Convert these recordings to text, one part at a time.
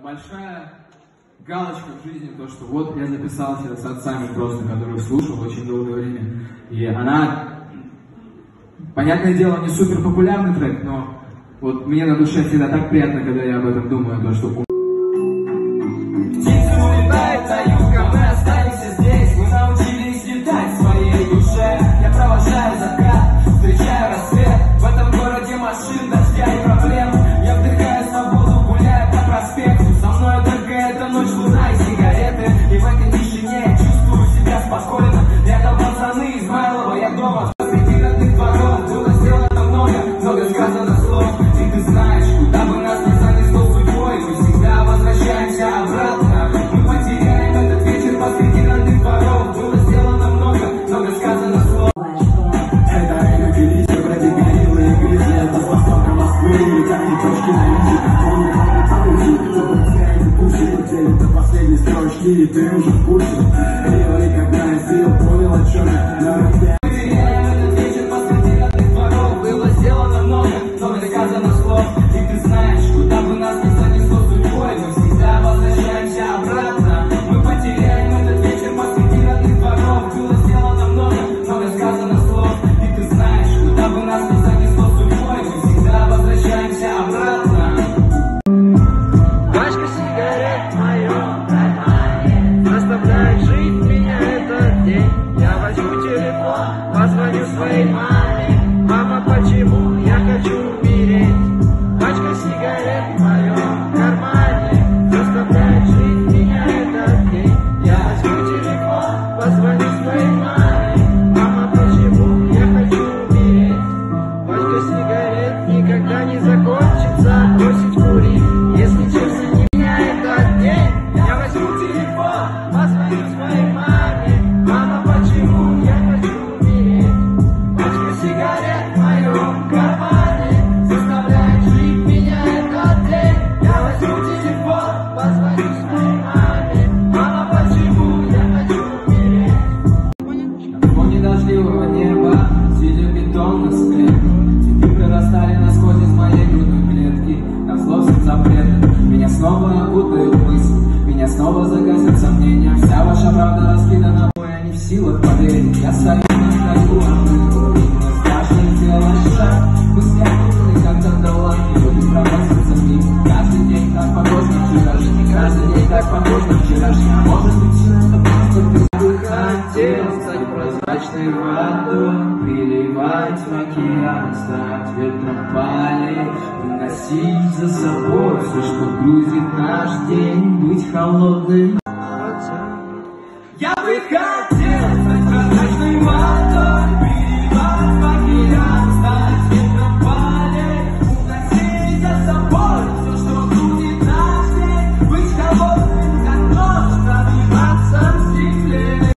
большая галочка в жизни, то, что вот я записался с отцами просто, которых слушал очень долгое время. И она, понятное дело, не супер популярный трек, но вот мне на душе всегда так приятно, когда я об этом думаю, то, что... Птицы улетают на юг, мы останемся здесь. Мы научились летать в своей душе. Я провожаю закат, встречаю рассвет. В этом городе машин, дождя и проблем. Я вдыхаю свободу, гуляю по проспекту. Со мной только эта ночь, луна и сигареты. И в этой тишине я чувствую себя спокойно. Рядом пацаны из Майлова, я дома. Среди родных дворов было сделано много сказано слов. И ты знаешь, куда бы нас не занесло судьбой, мы всегда возвращаемся обратно. Мы потеряем этот вечер посреди родных дворов. Было сделано много сказано слов. Это люди листья, вроде гориллы и гризли. Это с востока Москвы, как и точки на юге. Он не до последней строчки, и ты уже в курсе. Рио, и когда я сделал, понял, о чем я на руке. Сказано слов, и ты знаешь, куда бы нас не занесло судьбой, мы всегда возвращаемся обратно. Мы потеряем этот вечер посреди родных дворов. Было сделано много сказано слов, и ты знаешь, куда бы нас не занесло судьбой, мы всегда возвращаемся обратно. Пачка сигарет в моем кармане заставляет жить меня этот день. Я возьму телефон, позвоню своей маме. Мама, почему я хочу умереть? Пачка сигарет в моем кармане заставляет жить меня этот день. Я возьму телефон, позвоню своей маме. Мама, почему я хочу умереть? Пачка сигарет никогда не закончится. Бросить курить, если честно, не меня этот день. Я возьму телефон, позвоню своей маме. Мама, почему я хочу умереть? Пачка сигарет в моем кармане заставляет жить меня этот день. Я возьму телефон, позвоню своей маме. Мама, почему я хочу умереть? На фоне дождливого неба сидит бетон на скале. Цветы прорастали насквозь из моей грудной клетки. Как зло запрет, меня снова окутает мысль. Меня снова загасят сомнения. Вся ваша правда раскидана, но я не в силах поверить. Я стою на краю, каждый день так похож на вчерашний, каждый день так похож на вчерашний. А может быть, это просто ты бы хотел стать прозрачной водой, приливать в океан, стать ветром полей, уносить за собой все, что грузит наш день, быть холодным. Я бы хотел стать прозрачной водой, приливать в океан, стать ветром полей, уносить за собой все, что грузит наш день, быть холодным, как нож, пробиваться в стекле.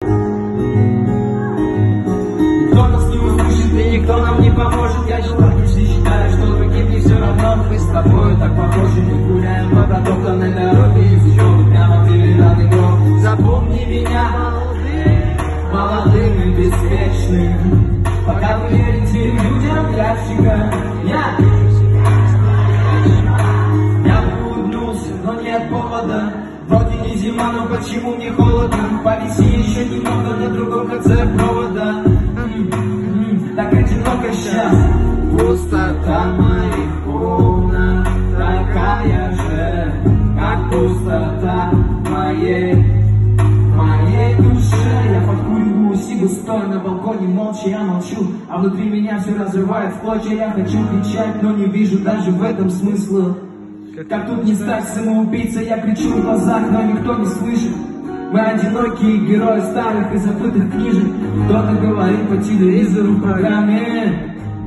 Никто нас не услышит и никто нам не поможет. Я считаю, что другим не все равно. Мы с тобой так похожи, мы гуляем по протоптанной дороге и взлёт прямо перед родным гром. Запомни меня молодым и беспечным, пока мы верите людям ящика. Я бы улыбнулся, но нет повода. Вроде не зима, но почему мне холодно? Повиси еще немного на другом конце провода. Так одиноко сейчас. Пустота моих комнат такая же, как пустота моей душе. Я подкуриваю сигу, стоя на балконе, молча я молчу, а внутри меня все разрывает в клочья. Я хочу кричать, но не вижу даже в этом смысла. Как тут не стать самоубийцей, я кричу в глазах, но никто не слышит. Мы одинокие герои старых и забытых книжек. Кто-то говорит по телевизору в программе.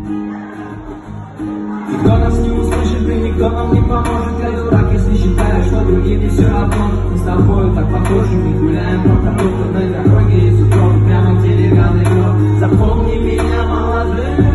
Никто нас не услышит и никто нам не поможет. Я дурак, если считаю, что другим не все равно. Мы с тобой так похожи, мы гуляем по протоптанной дороге из утром прямо в деревянный гроб. Запомни меня молодым.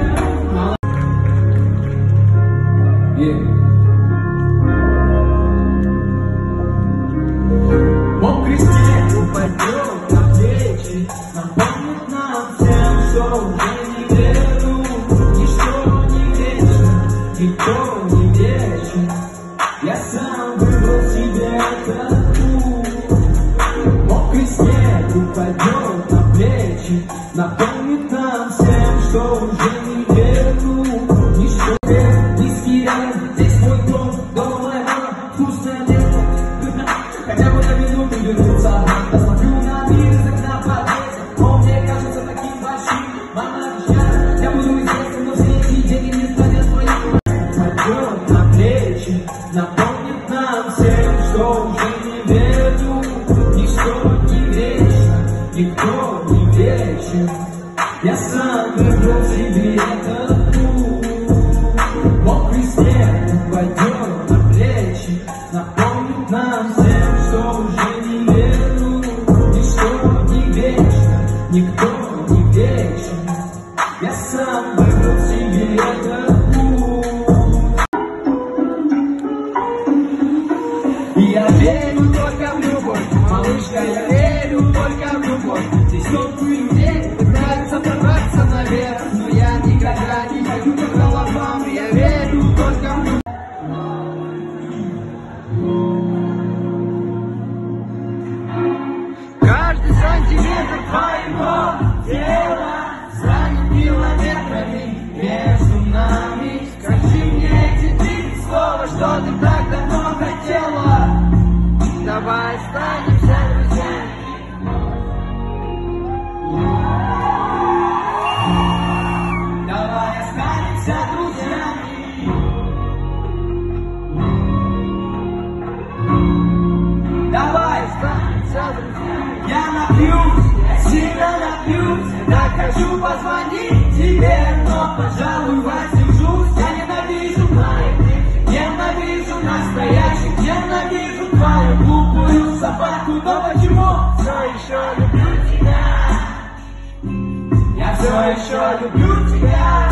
Мокрый снег упадет на плечи, напомнит нам всем, что уже не верну. Ничто не вечно, никто не вечен. Я сам выбрал себе этот путь. Мокрый снег упадет на плечи, напомнит нам всем, что уже не вернуть. Ничто не стеряем, здесь мой дом, дома моя мама, вкусное лето. Хотя бы на минуту вернуться, посмотрю на мир из окна подъезда. Он мне кажется таким большим, мама обещала, я буду известен, но все эти деньги не станет своим. Пойдет на плечи, напомнит нам всем, что уже не вернуть. Ничто не вечно, никто не вечен. Я сам выбрал себе этот путь. Мокрый снег упадет на плечи, напомнит нам всем, что уже не вернуть. Ничто не вечно, никто не вечен. Я сам выбрал себе этот путь. И я верю только в любовь, малышка, я верю только в любовь. Здесь столько людей пытаются прорваться наверх, но я никогда не пойду по головам. Я верю только в любовь. Каждый сантиметр твоего тела станет километрами между нами. Скажи мне эти 3 слова, что ты так давно хотела. Давай останемся друзьями. Давай останемся друзьями. Давай Останемся друзьями. я напьюсь, я сильно напьюсь. Я так хочу позвонить тебе, но, пожалуй, воздержусь. Я ненавижу моих, ненавижу настоящих, ненавижу твою глупую собаку. Но почему? Все еще люблю тебя. Я все еще люблю тебя.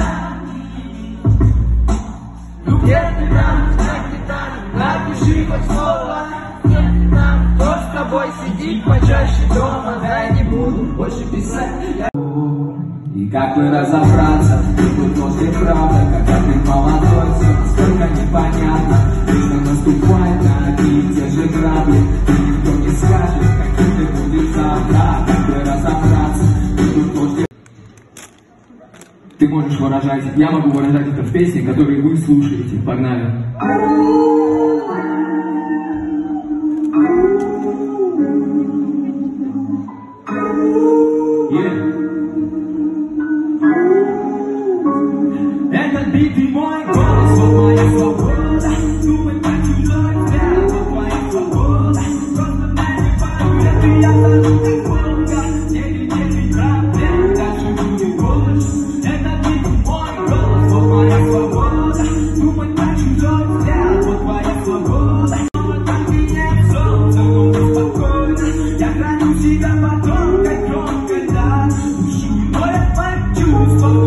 Где ты там, как ты там, напиши хоть слово. Где ты там, кто с тобой сидит почаще дома. Да я не буду больше писать. И как бы разобраться, тут после правда, когда ты молодой, все настолько непонятно. Жизнь наступает на одни и те же грабли, и никто не скажет, каким ты будешь завтра. Как бы разобраться, тут после... Ты можешь выражать, я могу выражать это в песне, которые вы слушаете. Погнали. Этот бит и мой голос, вот моя свобода. Думать по чужой взгляд, вот моя свобода. Просто дай мне пару лет, и я стану как Волга. Теперь нет проблем, дальше будет больше. Этот бит и мой голос, вот моя свобода. Думать по чужой взгляд, вот моя свобода. Вот так и нет солнца, но спокойно. Я храню себя потом, как громко, да. Душу, но я почувствовал.